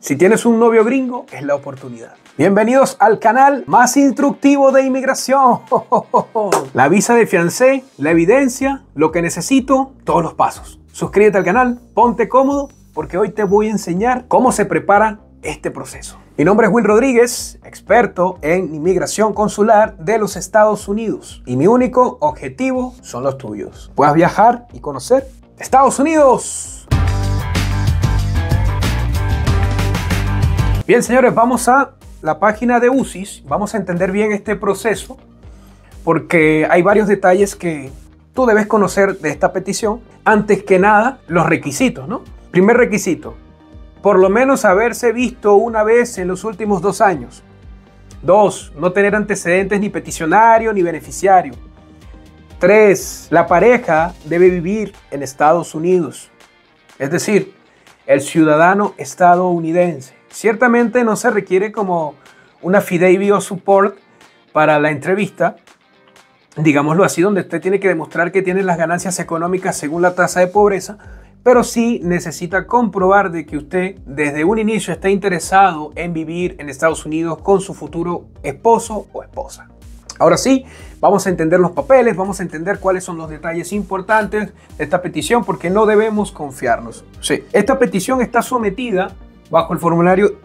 Si tienes un novio gringo, es la oportunidad. Bienvenidos al canal más instructivo de inmigración. La visa de fiancé, la evidencia, lo que necesito, todos los pasos. Suscríbete al canal, ponte cómodo, porque hoy te voy a enseñar cómo se prepara este proceso. Mi nombre es Will Rodríguez, experto en inmigración consular de los Estados Unidos. Y mi único objetivo son los tuyos. Puedas viajar y conocer Estados Unidos. Bien, señores, vamos a la página de UCIS. Vamos a entender bien este proceso porque hay varios detalles que tú debes conocer de esta petición. Antes que nada, los requisitos, ¿no? Primer requisito, por lo menos haberse visto una vez en los últimos 2 años. 2, no tener antecedentes ni peticionario ni beneficiario. 3, la pareja debe vivir en Estados Unidos. Es decir, el ciudadano estadounidense. Ciertamente no se requiere como una affidavit o support para la entrevista, digámoslo así, donde usted tiene que demostrar que tiene las ganancias económicas según la tasa de pobreza, pero sí necesita comprobar de que usted desde un inicio está interesado en vivir en Estados Unidos con su futuro esposo o esposa. Ahora sí, vamos a entender los papeles, vamos a entender cuáles son los detalles importantes de esta petición, porque no debemos confiarnos. Sí, esta petición está sometida bajo el formulario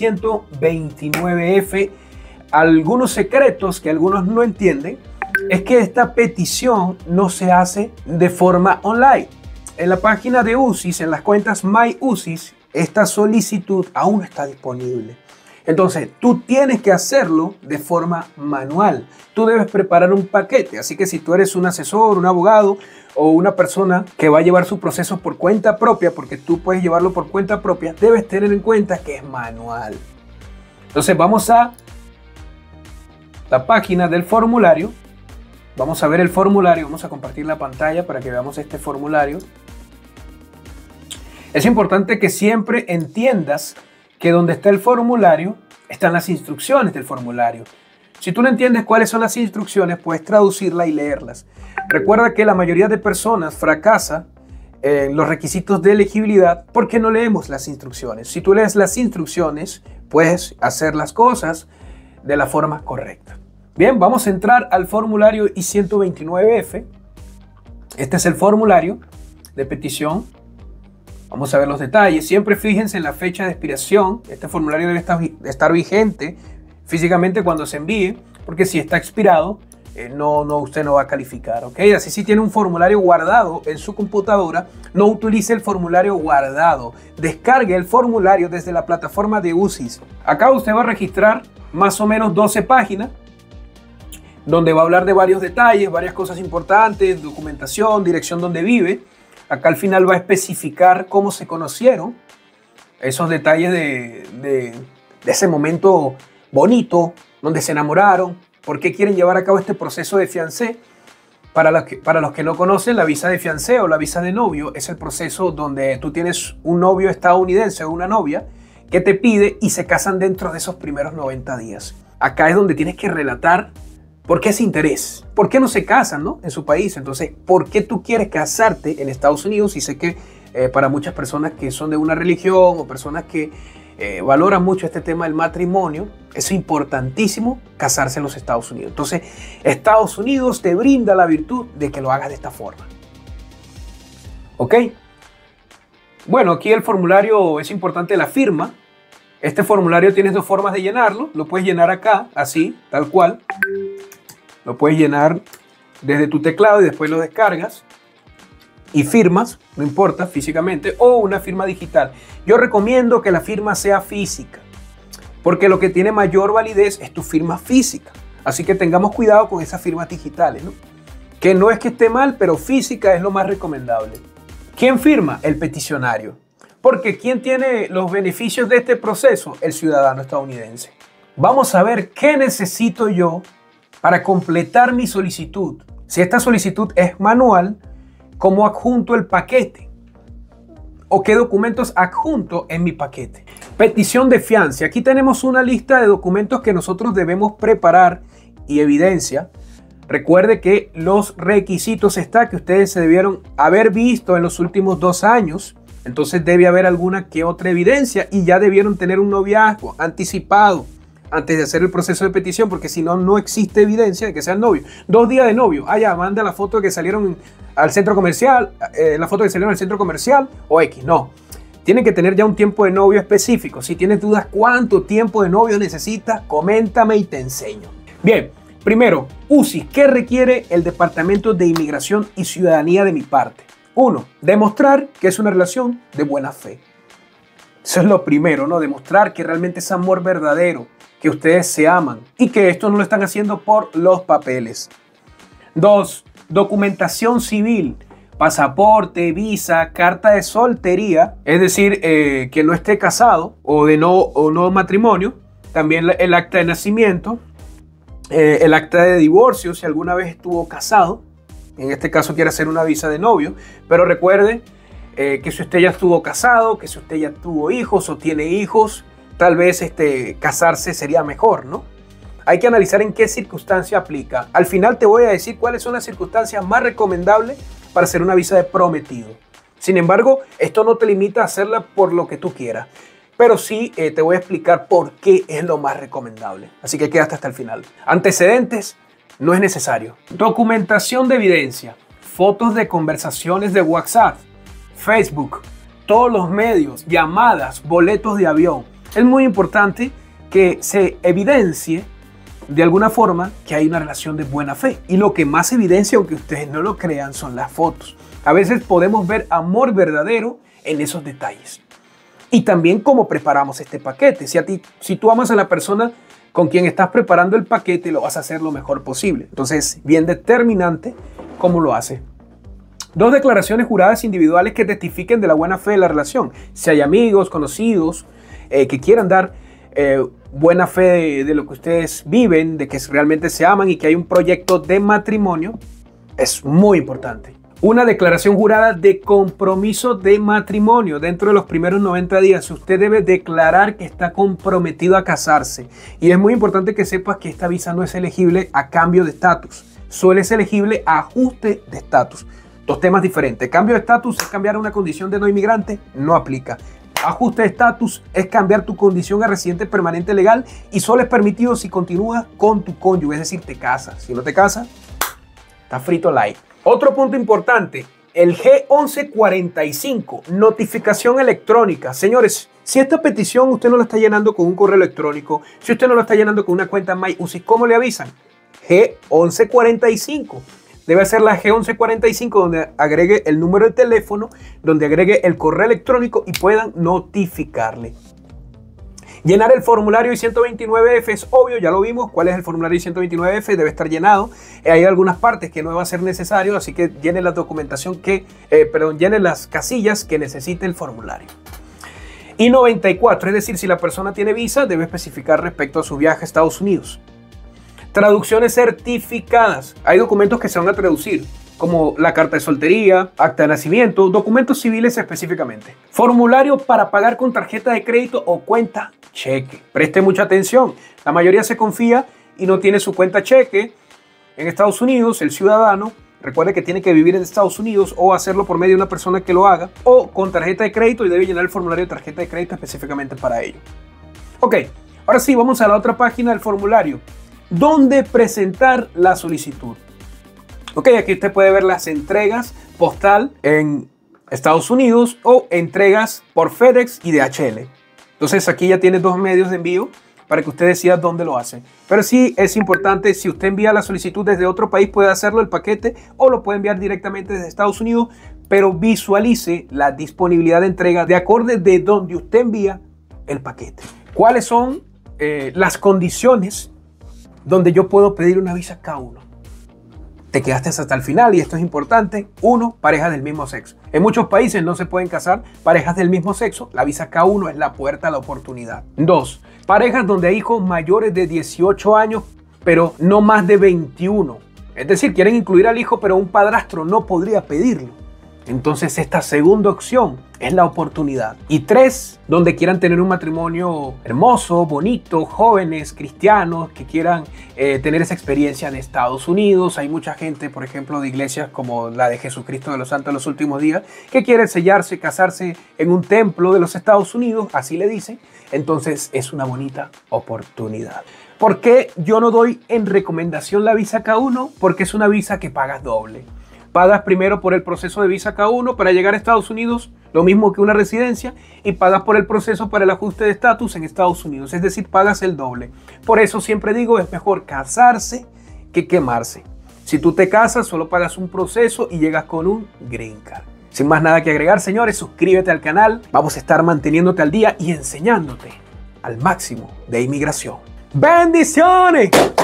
I-129F. Algunos secretos que algunos no entienden es que esta petición no se hace de forma online. En la página de UCIS, en las cuentas MyUCIS, esta solicitud aún no está disponible. Entonces, tú tienes que hacerlo de forma manual. Tú debes preparar un paquete. Así que si tú eres un asesor, un abogado o una persona que va a llevar su proceso por cuenta propia, porque tú puedes llevarlo por cuenta propia, debes tener en cuenta que es manual. Entonces, vamos a la página del formulario. Vamos a ver el formulario. Vamos a compartir la pantalla para que veamos este formulario. Es importante que siempre entiendas que donde está el formulario están las instrucciones del formulario. Si tú no entiendes cuáles son las instrucciones, puedes traducirlas y leerlas. Recuerda que la mayoría de personas fracasa en los requisitos de elegibilidad porque no leemos las instrucciones. Si tú lees las instrucciones, puedes hacer las cosas de la forma correcta. Bien, vamos a entrar al formulario I-129F. Este es el formulario de petición. Vamos a ver los detalles. Siempre fíjense en la fecha de expiración. Este formulario debe estar vigente físicamente cuando se envíe, porque si está expirado, usted no va a calificar. ¿Ok? Así, si tiene un formulario guardado en su computadora, no utilice el formulario guardado. Descargue el formulario desde la plataforma de UCIS. Acá usted va a registrar más o menos 12 páginas, donde va a hablar de varios detalles, varias cosas importantes, documentación, dirección donde vive. Acá al final va a especificar cómo se conocieron, esos detalles de ese momento bonito, donde se enamoraron, por qué quieren llevar a cabo este proceso de fiancé. Para los que no conocen, la visa de fiancé o la visa de novio es el proceso donde tú tienes un novio estadounidense o una novia que te pide y se casan dentro de esos primeros 90 días. Acá es donde tienes que relatar ¿por qué ese interés? ¿Por qué no se casan, no? En su país? Entonces, ¿por qué tú quieres casarte en Estados Unidos? Y sé que para muchas personas que son de una religión o personas que valoran mucho este tema del matrimonio, es importantísimo casarse en los Estados Unidos. Entonces, Estados Unidos te brinda la virtud de que lo hagas de esta forma. ¿Ok? Bueno, aquí el formulario es importante la firma. Este formulario tienes 2 formas de llenarlo. Lo puedes llenar acá, así, tal cual. Lo puedes llenar desde tu teclado y después lo descargas y firmas, no importa, físicamente, o una firma digital. Yo recomiendo que la firma sea física, porque lo que tiene mayor validez es tu firma física. Así que tengamos cuidado con esas firmas digitales, ¿no? Que no es que esté mal, pero física es lo más recomendable. ¿Quién firma? El peticionario. Porque ¿quién tiene los beneficios de este proceso? El ciudadano estadounidense. Vamos a ver qué necesito yo para completar mi solicitud. Si esta solicitud es manual, ¿cómo adjunto el paquete? ¿O qué documentos adjunto en mi paquete? Petición de fianza. Aquí tenemos una lista de documentos que nosotros debemos preparar y evidencia. Recuerde que los requisitos está que ustedes se debieron haber visto en los últimos 2 años entonces debe haber alguna que otra evidencia y ya debieron tener un noviazgo anticipado antes de hacer el proceso de petición, porque si no, no existe evidencia de que sean novios. 2 días de novio, ya manda la foto de que salieron al centro comercial, la foto que salieron al centro comercial o X, no. Tienen que tener ya un tiempo de novio específico. Si tienes dudas cuánto tiempo de novio necesitas, coméntame y te enseño. Bien, primero, UCI, ¿qué requiere el Departamento de Inmigración y Ciudadanía de mi parte? 1. Demostrar que es una relación de buena fe. Eso es lo primero, ¿no? Demostrar que realmente es amor verdadero, que ustedes se aman y que esto no lo están haciendo por los papeles. 2. Documentación civil, pasaporte, visa, carta de soltería, es decir, que no esté casado o no matrimonio. También el acta de nacimiento, el acta de divorcio si alguna vez estuvo casado. En este caso quiere hacer una visa de novio, pero recuerde que si usted ya estuvo casado, que si usted ya tuvo hijos o tiene hijos, tal vez casarse sería mejor, ¿no? Hay que analizar en qué circunstancia aplica. Al final te voy a decir cuáles son las circunstancias más recomendables para hacer una visa de prometido. Sin embargo, esto no te limita a hacerla por lo que tú quieras, pero sí te voy a explicar por qué es lo más recomendable. Así que quédate hasta el final. Antecedentes no es necesario. Documentación de evidencia, fotos de conversaciones de WhatsApp, Facebook, todos los medios, llamadas, boletos de avión. Es muy importante que se evidencie de alguna forma que hay una relación de buena fe. Y lo que más evidencia, aunque ustedes no lo crean, son las fotos. A veces podemos ver amor verdadero en esos detalles. Y también cómo preparamos este paquete. Si tú amas a la persona con quien estás preparando el paquete, lo vas a hacer lo mejor posible. Entonces, bien determinante cómo lo hace. 2 declaraciones juradas individuales que testifiquen de la buena fe de la relación. Si hay amigos, conocidos, que quieran dar buena fe de lo que ustedes viven, de que realmente se aman y que hay un proyecto de matrimonio, es muy importante. Una declaración jurada de compromiso de matrimonio. Dentro de los primeros 90 días, usted debe declarar que está comprometido a casarse. Y es muy importante que sepas que esta visa no es elegible a cambio de estatus. Solo es elegible a ajuste de estatus. 2 temas diferentes. Cambio de estatus es cambiar una condición de no inmigrante, no aplica. Ajuste de estatus es cambiar tu condición a residente permanente legal y solo es permitido si continúas con tu cónyuge, es decir, te casas. Si no te casas, está frito light. Otro punto importante, el G1145, notificación electrónica. Señores, si esta petición usted no la está llenando con un correo electrónico, si usted no la está llenando con una cuenta MyUCI, ¿cómo le avisan? G1145. Debe ser la G1145 donde agregue el número de teléfono, donde agregue el correo electrónico y puedan notificarle. Llenar el formulario I-129F es obvio, ya lo vimos. ¿Cuál es el formulario I-129F? Debe estar llenado. Hay algunas partes que no va a ser necesario, así que llene la documentación llene las casillas que necesite el formulario. I-94, es decir, si la persona tiene visa, debe especificar respecto a su viaje a Estados Unidos. Traducciones certificadas. Hay documentos que se van a traducir, como la carta de soltería, acta de nacimiento, documentos civiles específicamente. Formulario para pagar con tarjeta de crédito o cuenta cheque. Preste mucha atención. La mayoría se confía y no tiene su cuenta cheque en Estados Unidos. El ciudadano, recuerde que tiene que vivir en Estados Unidos o hacerlo por medio de una persona que lo haga, o con tarjeta de crédito, y debe llenar el formulario de tarjeta de crédito específicamente para ello. Ok, ahora sí, vamos a la otra página del formulario. ¿Dónde presentar la solicitud? Ok, aquí usted puede ver las entregas postal en Estados Unidos o entregas por FedEx y DHL. Entonces aquí ya tiene 2 medios de envío para que usted decida dónde lo hace. Pero sí es importante, si usted envía la solicitud desde otro país, puede hacerlo el paquete o lo puede enviar directamente desde Estados Unidos, pero visualice la disponibilidad de entrega de acorde de donde usted envía el paquete. ¿Cuáles son las condiciones donde yo puedo pedir una visa K1? Te quedaste hasta el final y esto es importante. 1, parejas del mismo sexo. En muchos países no se pueden casar parejas del mismo sexo. La visa K1 es la puerta a la oportunidad. 2, parejas donde hay hijos mayores de 18 años, pero no más de 21. Es decir, quieren incluir al hijo, pero un padrastro no podría pedirlo. Entonces esta segunda opción es la oportunidad. Y 3, donde quieran tener un matrimonio hermoso, bonito, jóvenes, cristianos, que quieran tener esa experiencia en Estados Unidos. Hay mucha gente, por ejemplo, de iglesias como la de Jesucristo de los Santos de los Últimos Días, que quieren sellarse, casarse en un templo de los Estados Unidos, así le dicen. Entonces es una bonita oportunidad. ¿Por qué yo no doy en recomendación la visa K1? Porque es una visa que pagas doble. Pagas primero por el proceso de visa K1 para llegar a Estados Unidos, lo mismo que una residencia, y pagas por el proceso para el ajuste de estatus en Estados Unidos, es decir, pagas el doble. Por eso siempre digo, es mejor casarse que quemarse. Si tú te casas, solo pagas un proceso y llegas con un green card. Sin más nada que agregar, señores, suscríbete al canal. Vamos a estar manteniéndote al día y enseñándote al máximo de inmigración. ¡Bendiciones!